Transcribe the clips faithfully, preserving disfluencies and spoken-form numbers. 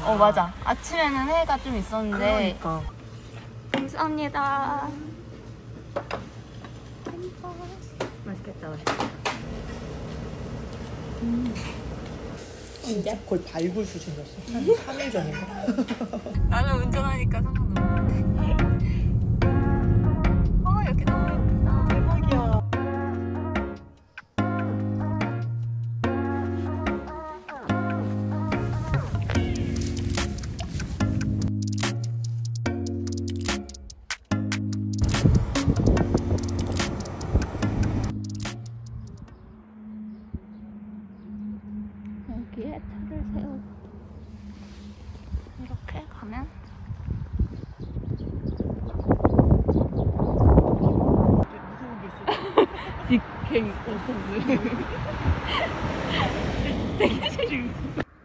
어 맞아. 아침에는 해가 좀 있었는데. 그러니까. 감사합니다. 맛있겠다. 음. 진짜 거의 발굴 수준이었어. 한 삼 일 전인가? 나는 운전하니까 상관없는데. 어 여기 너무 예쁘다. 대박이야. 여기에 차를 세우고 이렇게 가면 직행 오토스 되게 재밌어.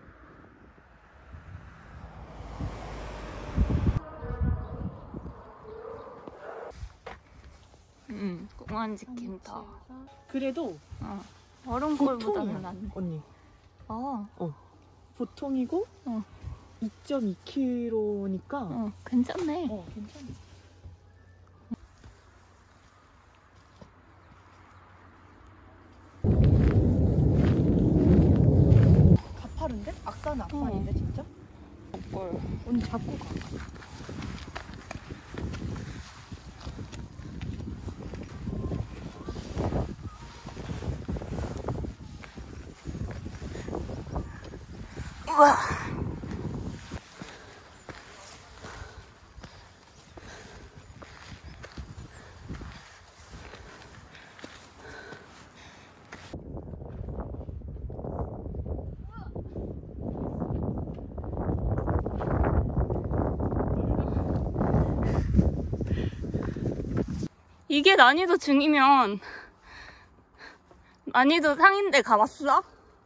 응, 공원 직행타. 그래도 어, 얼음골보다는 낫네. 언니. 어, 어. 보통이고 어. 이 점 이 킬로미터니까 어, 괜찮네. 어, 괜찮아. 가파른데? 악산은 악산인데, 어. 진짜? 뭘. 언니 잡고 가. 우와. 이게 난이도 중이면 난이도 상인데 가봤어?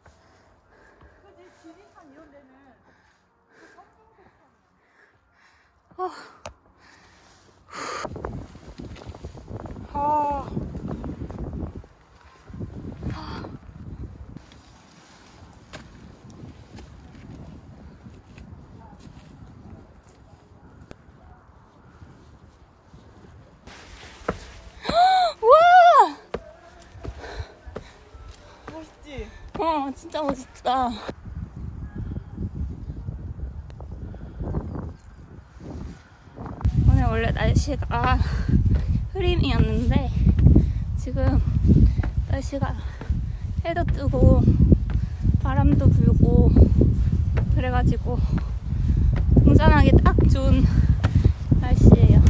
어. 아. 와! 멋있지? 어, 진짜 멋있다. 오늘 원래 날씨가 흐림이었는데 지금 날씨가 해도 뜨고 바람도 불고 그래가지고 등산하기 딱 좋은 날씨예요.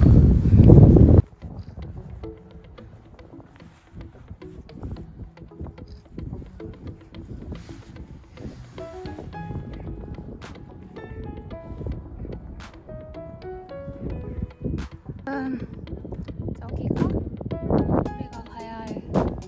음, 저기가 우리가 가야 할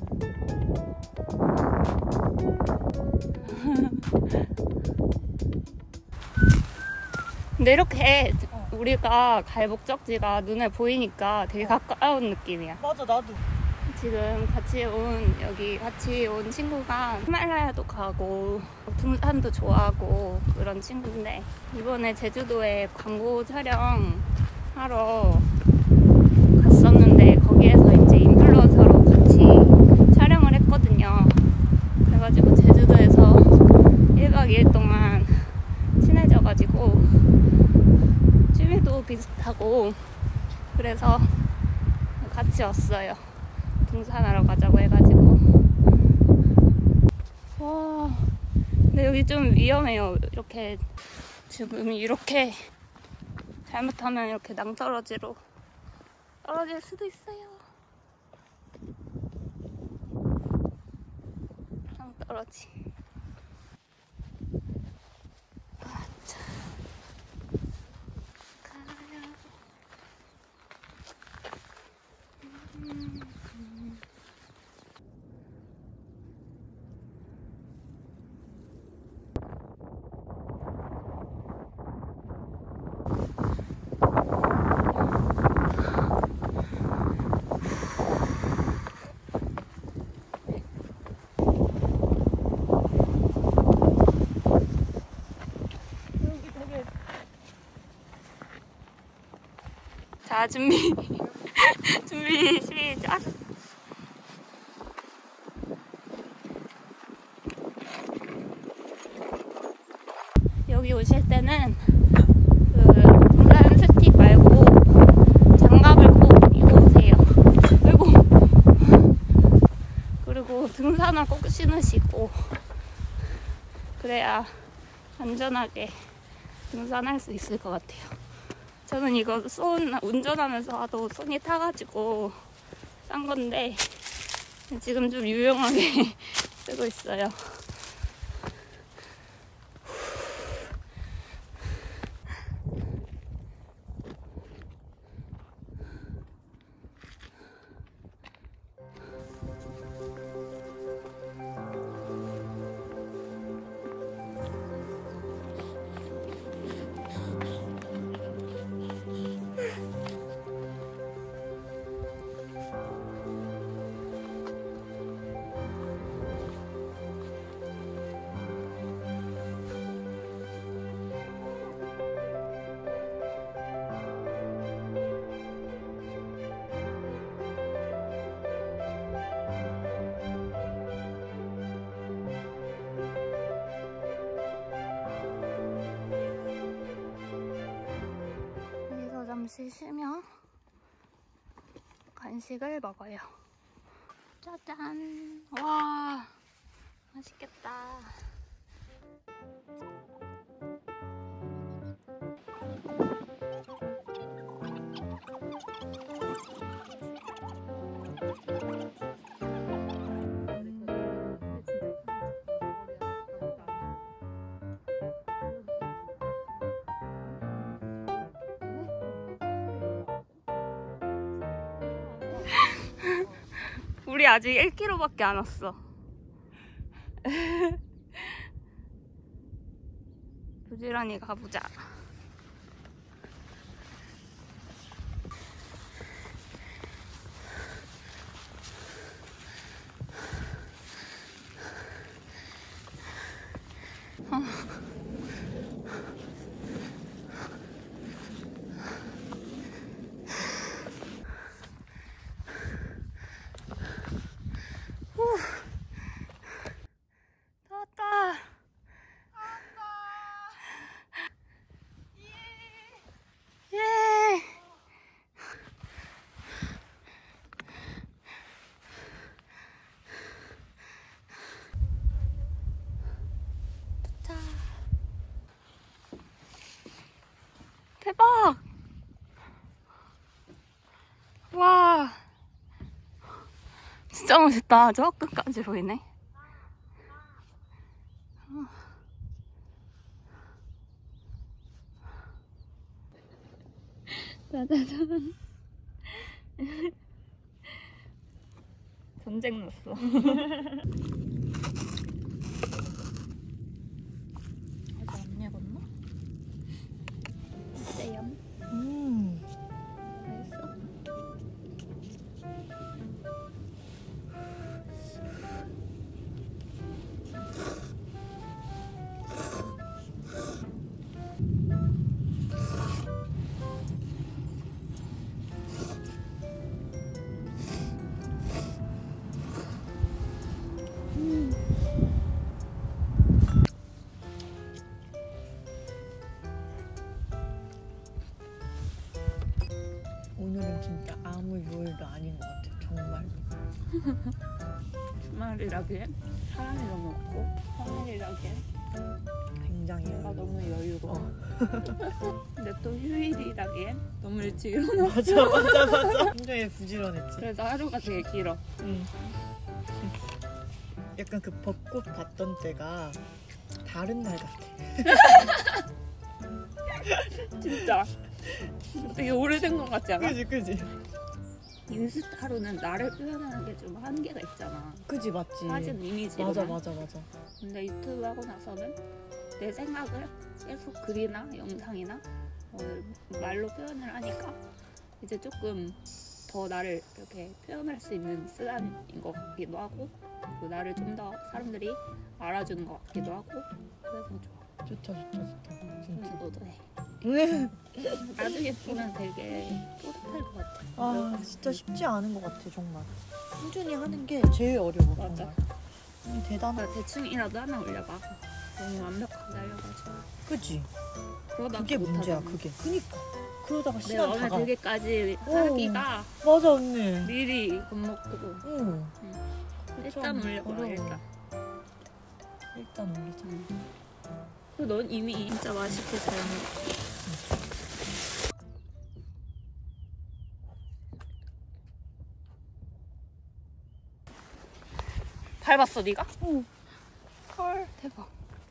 근데 이렇게 어. 우리가 갈 목적지가 눈에 보이니까 되게 가까운 느낌이야. 맞아, 나도. 지금 같이 온 여기 같이 온 친구가 히말라야도 가고 등산도 좋아하고 그런 친구인데 이번에 제주도에 광고 촬영 하러 갔었는데 거기에서 이제 인플루언서로 같이 촬영을 했거든요. 그래가지고 제주도에서 일 박 이 일 동안 친해져가지고 취미도 비슷하고 그래서 같이 왔어요. 등산하러 가자고 해가지고. 와, 근데 여기 좀 위험해요. 이렇게 지금 이렇게 잘못하면 이렇게 낭떠러지로 떨어질 수도 있어요. 낭떠러지. 아, 참. 가요. 음. 자, 준비. 준비, 시작. 여기 오실 때는 그 등산 스틱 말고 장갑을 꼭 입고 오세요. 그리고 그리고 등산화 꼭 신으시고 그래야 안전하게 등산할 수 있을 것 같아요. 저는 이거 손 운전하면서도 손이 타가지고 싼 건데 지금 좀 유용하게 쓰고 있어요. 잠시 쉬며 간식을 먹어요. 짜잔! 와, 맛있겠다. 우리 아직 일 킬로미터밖에 안 왔어. 부지런히 가보자. 어. 대박! 와, 진짜 멋있다. 저 끝까지 보이네. 짜자잔. 전쟁 났어. 아직 안 익었나? 어때요? 음. 맛있어? 오늘은 진짜 아무 요일도 아닌 것 같아. 정말. 주말이라기엔 사람이 너무 없고 평일이라기엔 굉장히 내가 여유. 너무 여유로워. 어. 근데 또 휴일이라기엔 너무 일찍 일어나. 맞아 맞아 맞아. 굉장히 부지런했지. 그래서 하루가 되게 길어. 응. 약간 그 벚꽃 봤던 때가 다른 날 같아. 진짜 되게 오래된 것 같지 않아? 그지 그지. 인스타로는 나를 표현하는 게 좀 한계가 있잖아. 그지 맞지. 사진 이미지로. 맞아 맞아 맞아. 근데 유튜브 하고 나서는 내 생각을 계속 글이나 영상이나 어, 말로 표현을 하니까 이제 조금 더 나를 이렇게 표현할 수 있는 수단인 것 같기도 하고, 그리고 나를 좀 더 사람들이 알아주는 것 같기도 하고, 그래서 좋아. 좋다 좋다 좋다. 진짜. 너도 해. 네. 나중에 보면 되게 뿌듯할 것 같아. 아 진짜 쉽지 않은 것 같아 정말. 꾸준히 하는 게 제일 어려워. 맞아. 정말. 음, 대단하다. 나 대충이라도 하나 올려봐. 너무 완벽하게 하려가지고. 그치? 그러다 그게 문제야 못하잖아. 그게. 그니까. 그러다가 내 시간 마음에 다 가. 들기까지 오. 하기가 맞아 언니. 미리 겁먹고. 응. 일단 좀 올려봐. 어려워. 일단. 일단 올리자. 그리고 넌 이미 진짜 맛있게 잘 먹어. 밟았어 네가? 응. 헐 대박.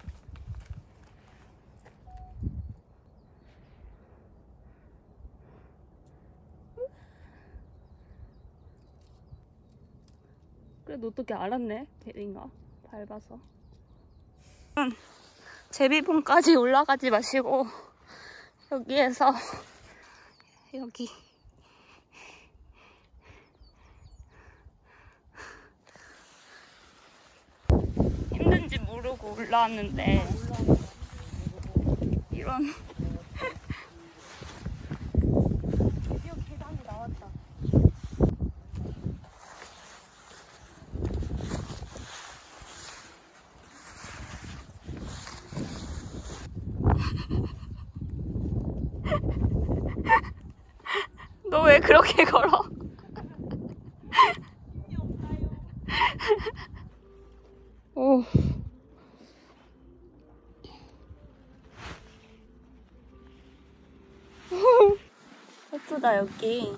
그래도 어떻게 알았네 대리인가 밟아서. 제비봉까지 올라가지 마시고 여기에서 여기 힘든지 모르고 올라왔는데 이런 드디어 계단이 나왔다. 너 왜 그렇게 걸어? 오. 예쁘다 여기.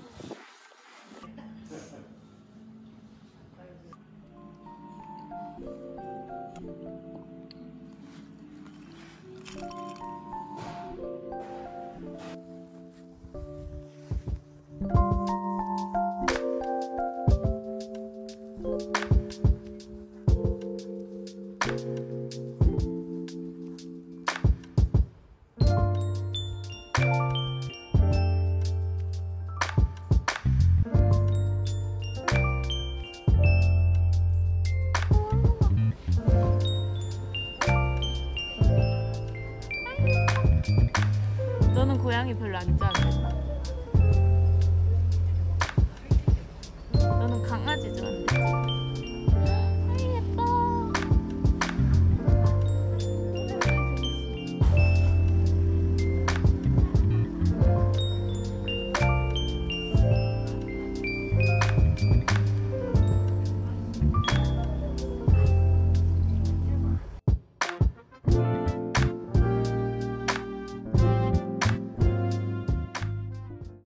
너는 고양이 별로 안 좋아하는데?